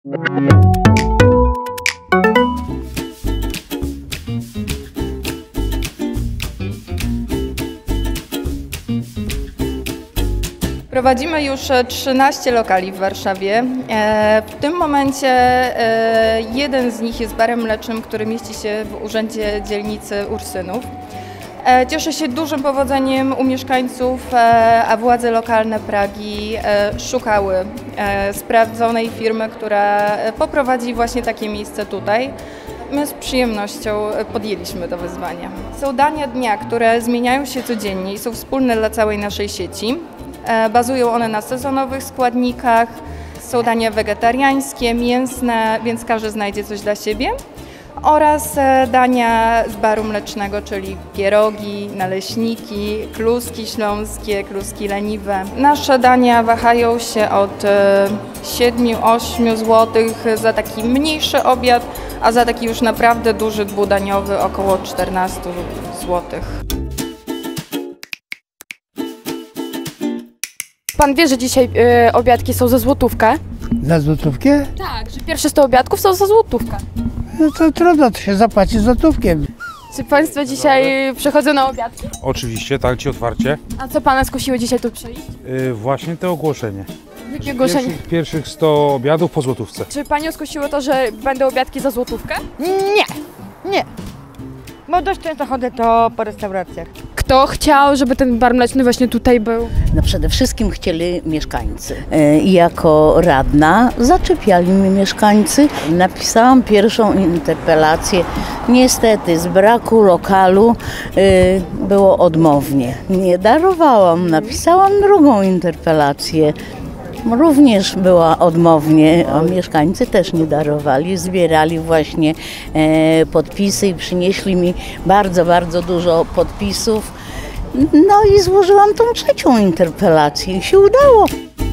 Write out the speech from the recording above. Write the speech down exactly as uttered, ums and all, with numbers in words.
Prowadzimy już trzynaście lokali w Warszawie. W tym momencie jeden z nich jest barem mlecznym, który mieści się w Urzędzie Dzielnicy Ursynów. Cieszy się dużym powodzeniem u mieszkańców, a władze lokalne Pragi szukały sprawdzonej firmy, która poprowadzi właśnie takie miejsce tutaj. My z przyjemnością podjęliśmy to wyzwanie. Są dania dnia, które zmieniają się codziennie i są wspólne dla całej naszej sieci. Bazują one na sezonowych składnikach, są dania wegetariańskie, mięsne, więc każdy znajdzie coś dla siebie. Oraz dania z baru mlecznego, czyli pierogi, naleśniki, kluski śląskie, kluski leniwe. Nasze dania wahają się od siedmiu do ośmiu złotych za taki mniejszy obiad, a za taki już naprawdę duży dwudaniowy około czternaście złotych. Pan wie, że dzisiaj y, obiadki są za złotówkę? Za złotówkę? Tak, że pierwsze sto obiadków są za złotówkę. No to trudno, to się zapłaci złotówkiem. Czy Państwo dzisiaj przychodzą na obiadki? Oczywiście, tak, ci otwarcie. A co Pana skusiło dzisiaj tu przyjść? Yy, właśnie to ogłoszenie. Jakie ogłoszenie? Pierwszych, pierwszych sto obiadów po złotówce. Czy Panią skusiło to, że będą obiadki za złotówkę? Nie, nie. Bo dość często chodzę to po restauracjach. Kto chciał, żeby ten bar mleczny właśnie tutaj był? No przede wszystkim chcieli mieszkańcy. I jako radna zaczepiali mnie mieszkańcy. Napisałam pierwszą interpelację. Niestety z braku lokalu y, było odmownie. Nie darowałam. Napisałam drugą interpelację. Również była odmownie, a mieszkańcy też nie darowali, zbierali właśnie e, podpisy i przynieśli mi bardzo, bardzo dużo podpisów. No i złożyłam tą trzecią interpelację i się udało.